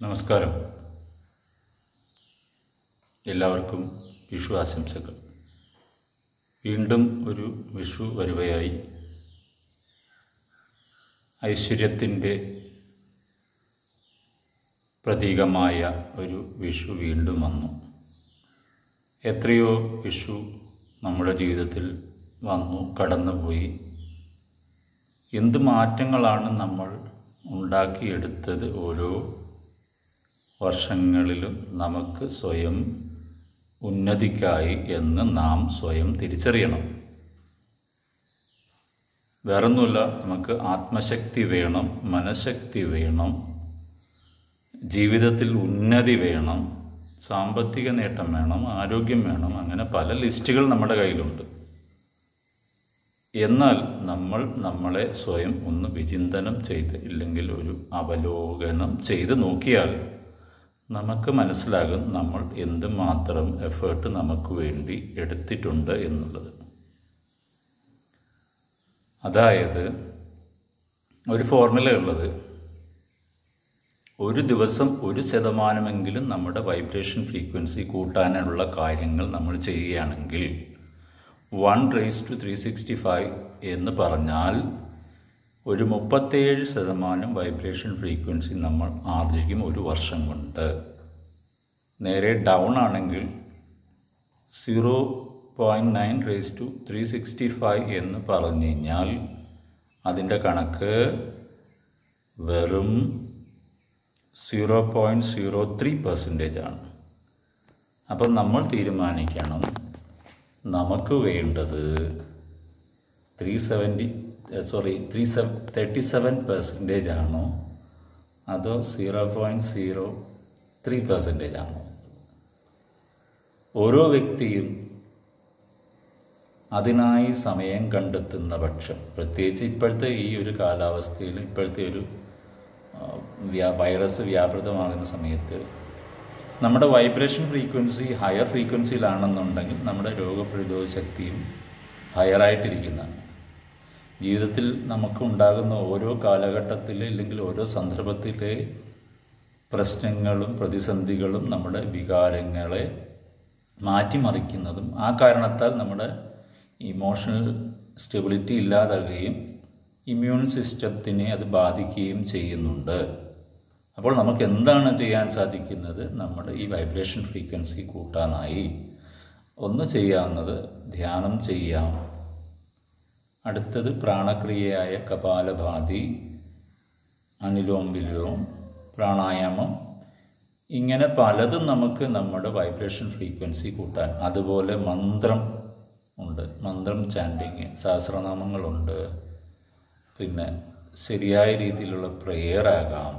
നമസ്കാരം. എല്ലാവർക്കും വിഷു ആശംസകൾ. വീണ്ടും ഒരു വിഷു വരുവയായി. ഐശ്വര്യത്തിൻ്റെ പ്രതീകമായ ഒരു വിഷു വീണ്ടും വന്നു. എത്രയോ വിഷു നമ്മുടെ ജീവിതത്തിൽ വന്നു കടന്നുപോയി. എന്ത് മാറ്റങ്ങളാണ് നമ്മൾ ഉണ്ടാക്കിയെടുത്തത് ഓരോ വർഷങ്ങളിലും നമുക്ക് സ്വയം ഉന്നതിക്കായി എന്ന് നാം സ്വയം തിരിച്ചറിയണം. വേറൊന്നുമില്ല, നമുക്ക് ആത്മശക്തി വേണം, മനഃശക്തി വേണം, ജീവിതത്തിൽ ഉന്നതി വേണം, സാമ്പത്തിക നേട്ടം വേണം, ആരോഗ്യം വേണം. അങ്ങനെ പല ലിസ്റ്റുകൾ നമ്മുടെ കയ്യിലുണ്ട്. എന്നാൽ നമ്മൾ നമ്മളെ സ്വയം ഒന്ന് വിചിന്തനം ചെയ്ത് ഇല്ലെങ്കിൽ ഒരു അവലോകനം ചെയ്ത് നോക്കിയാൽ നമുക്ക് മനസ്സിലാകും നമ്മൾ എന്തുമാത്രം എഫേർട്ട് നമുക്ക് വേണ്ടി എടുത്തിട്ടുണ്ട് എന്നുള്ളത്. അതായത് ഒരു ഫോർമുലയുള്ളത്, ഒരു ദിവസം 1% നമ്മുടെ വൈബ്രേഷൻ ഫ്രീക്വൻസി കൂട്ടാനുള്ള കാര്യങ്ങൾ നമ്മൾ ചെയ്യുകയാണെങ്കിൽ 1:365 എന്ന് പറഞ്ഞാൽ ഒരു 37% വൈബ്രേഷൻ ഫ്രീക്വൻസി നമ്മൾ ആർജിക്കും ഒരു വർഷം കൊണ്ട്. നേരെ ഡൗൺ ആണെങ്കിൽ 0.9:365 എന്ന് പറഞ്ഞു കഴിഞ്ഞാൽ അതിൻ്റെ കണക്ക് വെറും 0.03% ആണ്. അപ്പം നമ്മൾ തീരുമാനിക്കണം, നമുക്ക് വേണ്ടത് 37% ആണോ അതോ 0.03% ആണോ? ഓരോ വ്യക്തിയും അതിനായി സമയം കണ്ടെത്തുന്ന പക്ഷം, പ്രത്യേകിച്ച് ഇപ്പോഴത്തെ ഈ ഒരു കാലാവസ്ഥയിൽ, ഇപ്പോഴത്തെ ഒരു വൈറസ് വ്യാപൃതമാകുന്ന സമയത്ത് നമ്മുടെ വൈബ്രേഷൻ ഫ്രീക്വൻസി ഹയർ ഫ്രീക്വൻസിയിലാണെന്നുണ്ടെങ്കിൽ നമ്മുടെ രോഗപ്രതിരോധ ശക്തിയും ഹയറായിട്ടിരിക്കുന്നതാണ്. ജീവിതത്തിൽ നമുക്കുണ്ടാകുന്ന ഓരോ കാലഘട്ടത്തിലെ അല്ലെങ്കിൽ ഓരോ സന്ദർഭത്തിലെ പ്രശ്നങ്ങളും പ്രതിസന്ധികളും നമ്മുടെ വികാരങ്ങളെ മാറ്റിമറിക്കുന്നതും ആ കാരണത്താൽ നമ്മുടെ ഇമോഷണൽ സ്റ്റെബിലിറ്റി ഇല്ലാതാകുകയും ഇമ്മ്യൂൺ സിസ്റ്റത്തിനെ അത് ബാധിക്കുകയും ചെയ്യുന്നുണ്ട്. അപ്പോൾ നമുക്ക് എന്താണ് ചെയ്യാൻ സാധിക്കുന്നത്? നമ്മുടെ ഈ വൈബ്രേഷൻ ഫ്രീക്വൻസി കൂട്ടാനായി ഒന്ന് ചെയ്യാവുന്നത് ധ്യാനം ചെയ്യാം. അടുത്തത് പ്രാണക്രിയയായ കപാലഭാതി, അനുലോം വിലോം, പ്രാണായാമം, ഇങ്ങനെ പലതും നമുക്ക് നമ്മുടെ വൈബ്രേഷൻ ഫ്രീക്വൻസി കൂട്ടാൻ. അതുപോലെ മന്ത്രം ഉണ്ട്, മന്ത്രം ചാൻഡിങ്, സഹസ്രനാമങ്ങളുണ്ട്. പിന്നെ ശരിയായ രീതിയിലുള്ള പ്രെയർ ആകാം.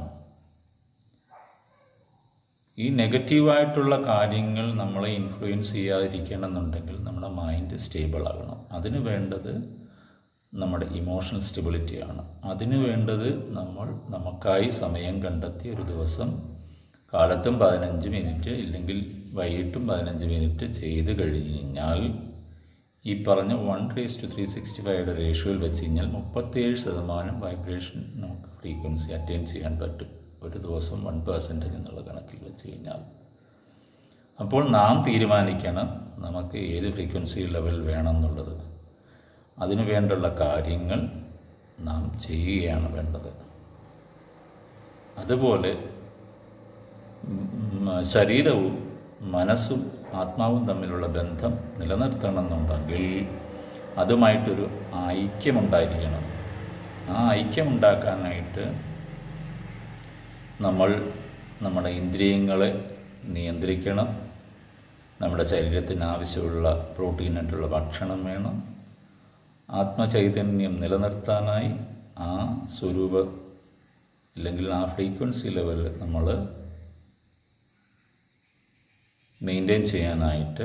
ഈ നെഗറ്റീവായിട്ടുള്ള കാര്യങ്ങൾ നമ്മളെ ഇൻഫ്ലുവൻസ് ചെയ്യാതിരിക്കണമെന്നുണ്ടെങ്കിൽ നമ്മുടെ മൈൻഡ് സ്റ്റേബിൾ ആകണം. അതിന് വേണ്ടത് നമ്മുടെ ഇമോഷണൽ സ്റ്റെബിലിറ്റിയാണ്. അതിന് വേണ്ടത് നമ്മൾ നമുക്കായി സമയം കണ്ടെത്തി ഒരു ദിവസം കാലത്തും 15 മിനിറ്റ് ഇല്ലെങ്കിൽ വൈകിട്ടും 15 മിനിറ്റ് ചെയ്ത് കഴിഞ്ഞ് കഴിഞ്ഞാൽ ഈ പറഞ്ഞ 1:365 റേഷ്യോയിൽ വെച്ച് കഴിഞ്ഞാൽ 37% വൈബ്രേഷൻ നമുക്ക് ഫ്രീക്വൻസി അറ്റൈൻ ചെയ്യാൻ പറ്റും ഒരു ദിവസം 1% എന്നുള്ള കണക്കിൽ വെച്ച് കഴിഞ്ഞാൽ. അപ്പോൾ നാം തീരുമാനിക്കണം നമുക്ക് ഏത് ഫ്രീക്വൻസി ലെവൽ വേണമെന്നുള്ളത്. അതിനു വേണ്ടുള്ള കാര്യങ്ങൾ നാം ചെയ്യുകയാണ് വേണ്ടത്. അതുപോലെ ശരീരവും മനസ്സും ആത്മാവും തമ്മിലുള്ള ബന്ധം നിലനിർത്തണമെന്നുണ്ടെങ്കിൽ അതുമായിട്ടൊരു ഐക്യമുണ്ടായിരിക്കണം. ആ ഐക്യമുണ്ടാക്കാനായിട്ട് നമ്മൾ നമ്മുടെ ഇന്ദ്രിയങ്ങളെ നിയന്ത്രിക്കണം. നമ്മുടെ ശരീരത്തിന് ആവശ്യമുള്ള പ്രോട്ടീനായിട്ടുള്ള ഭക്ഷണം വേണം. ആത്മചൈതന്യം നിലനിർത്താനായി ആ സ്വരൂപ അല്ലെങ്കിൽ ആ ഫ്രീക്വൻസി ലെവൽ നമ്മൾ മെയിൻറ്റെയിൻ ചെയ്യാനായിട്ട്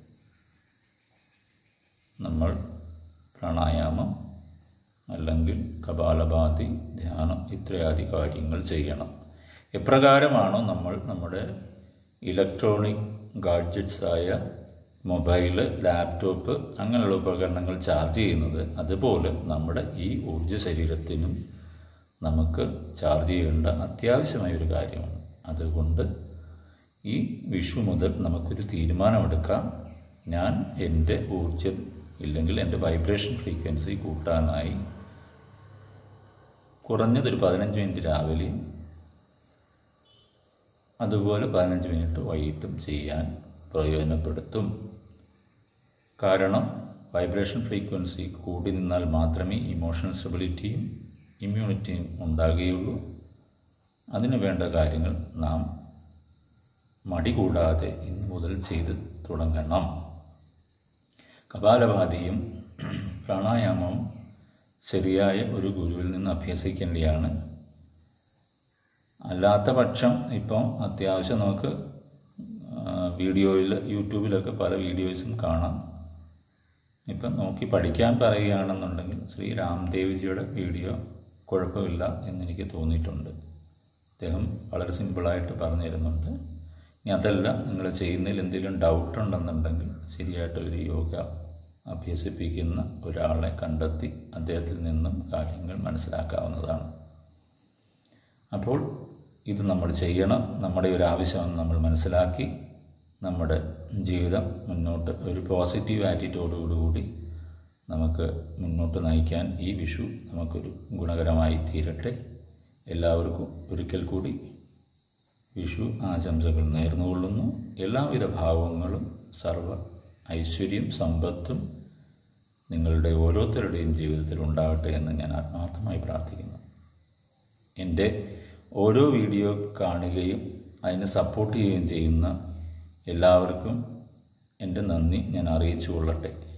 നമ്മൾ പ്രാണായാമം അല്ലെങ്കിൽ കപാലഭാതി, ധ്യാനം ഇത്രയാദി കാര്യങ്ങൾ ചെയ്യണം. എപ്രകാരമാണോ നമ്മൾ നമ്മുടെ ഇലക്ട്രോണിക് ഗാഡ്ജറ്റ്സായ മൊബൈല്, ലാപ്ടോപ്പ് അങ്ങനെയുള്ള ഉപകരണങ്ങൾ ചാർജ് ചെയ്യുന്നത്, അതുപോലെ നമ്മുടെ ഈ ഊർജ്ജ ശരീരത്തിനും നമുക്ക് ചാർജ് ചെയ്യേണ്ട അത്യാവശ്യമായൊരു കാര്യമാണ്. അതുകൊണ്ട് ഈ വിഷു മുതൽ നമുക്കൊരു തീരുമാനമെടുക്കാം. ഞാൻ എൻ്റെ ഊർജ്ജം ഇല്ലെങ്കിൽ എൻ്റെ വൈബ്രേഷൻ ഫ്രീക്വൻസി കൂട്ടാനായി കുറഞ്ഞതൊരു 15 മിനിറ്റ് രാവിലെയും അതുപോലെ 15 മിനിറ്റ് വൈകിട്ടും ചെയ്യാൻ പ്രയോജനപ്പെടുത്തും. കാരണം വൈബ്രേഷൻ ഫ്രീക്വൻസി കൂടി നിന്നാൽ മാത്രമേ ഇമോഷണൽ സ്റ്റെബിലിറ്റിയും ഇമ്മ്യൂണിറ്റിയും ഉണ്ടാകുകയുള്ളൂ. അതിനു വേണ്ട കാര്യങ്ങൾ നാം മടി കൂടാതെ ഇന്നു മുതൽ ചെയ്ത് തുടങ്ങണം. കപാലഭാതിയും പ്രാണായാമവും ശരിയായ ഒരു ഗുരുവിൽ നിന്ന് അഭ്യസിക്കേണ്ടതാണ്. അല്ലാത്ത പക്ഷം ഇപ്പം അത്യാവശ്യം നമുക്ക് യൂട്യൂബിലൊക്കെ പല വീഡിയോസും കാണാം. ഇപ്പം നോക്കി പഠിക്കാൻ പറയുകയാണെന്നുണ്ടെങ്കിൽ ശ്രീ രാംദേവ്ജിയുടെ വീഡിയോ കുഴപ്പമില്ല എന്നെനിക്ക് തോന്നിയിട്ടുണ്ട്. അദ്ദേഹം വളരെ സിമ്പിളായിട്ട് പറഞ്ഞു തരുന്നുണ്ട്. ഇനി അതല്ല, നിങ്ങൾ ചെയ്യുന്നതിൽ എന്തെങ്കിലും ഡൗട്ട് ഉണ്ടെന്നുണ്ടെങ്കിൽ ശരിയായിട്ടൊരു യോഗ അഭ്യസിപ്പിക്കുന്ന ഒരാളെ കണ്ടെത്തി അദ്ദേഹത്തിൽ നിന്നും കാര്യങ്ങൾ മനസ്സിലാക്കാവുന്നതാണ്. അപ്പോൾ ഇത് നമ്മൾ ചെയ്യണം. നമ്മുടെ ഒരു ആവശ്യമെന്ന് നമ്മൾ മനസ്സിലാക്കി നമ്മുടെ ജീവിതം മുന്നോട്ട് ഒരു പോസിറ്റീവ് ആറ്റിറ്റ്യൂഡോടുകൂടി നമുക്ക് മുന്നോട്ട് നയിക്കാൻ ഈ വിഷു നമുക്കൊരു ഗുണകരമായി തീരട്ടെ. എല്ലാവർക്കും ഒരിക്കൽ കൂടി വിഷു ആശംസകൾ നേർന്നുകൊള്ളുന്നു. എല്ലാവിധ ഭാവങ്ങളും സർവ്വ ഐശ്വര്യം സമ്പത്തും നിങ്ങളുടെ ഓരോരുത്തരുടെയും ജീവിതത്തിൽ ഉണ്ടാകട്ടെ എന്ന് ഞാൻ ആത്മാർത്ഥമായി പ്രാർത്ഥിക്കുന്നു. എൻ്റെ ഓരോ വീഡിയോ കാണുകയും അതിനെ സപ്പോർട്ട് ചെയ്യുകയും ചെയ്യുന്ന എല്ലാവർക്കും എൻ്റെ നന്ദി ഞാൻ അറിയിച്ചു കൊള്ളട്ടെ.